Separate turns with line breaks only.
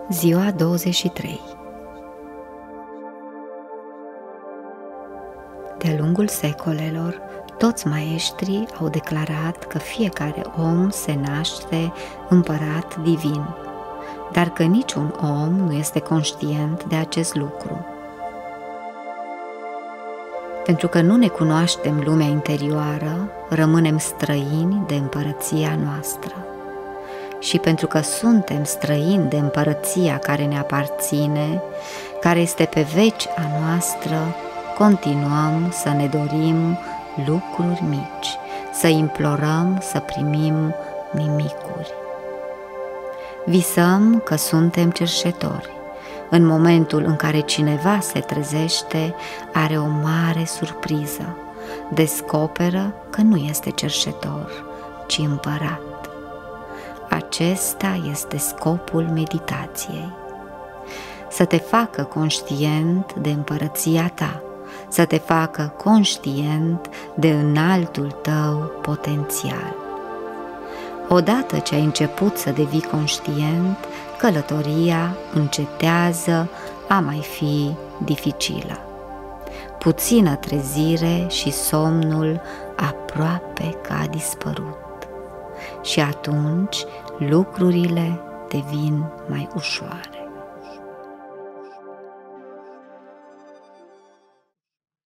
Ziua 23. De-a lungul secolelor, toți maestrii au declarat că fiecare om se naște împărat divin, dar că niciun om nu este conștient de acest lucru. Pentru că nu ne cunoaștem lumea interioară, rămânem străini de împărăția noastră. Și pentru că suntem străini de împărăția care ne aparține, care este pe veci a noastră, continuăm să ne dorim lucruri mici, să implorăm să primim nimicuri. Visăm că suntem cerșetori. În momentul în care cineva se trezește, are o mare surpriză. Descoperă că nu este cerșetor, ci împărat. Acesta este scopul meditației. Să te facă conștient de împărăția ta, să te facă conștient de înaltul tău potențial. Odată ce ai început să devii conștient, călătoria încetează a mai fi dificilă. Puțină trezire și somnul aproape că a dispărut. Și atunci lucrurile devin mai ușoare.